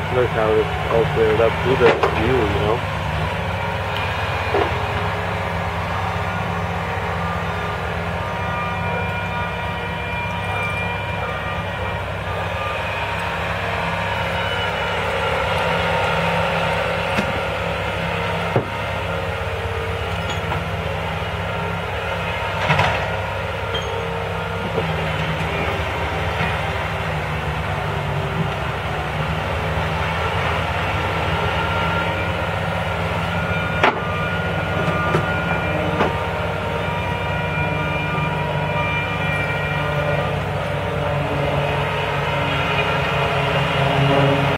Look how it's all cleared up. Do the view, you know.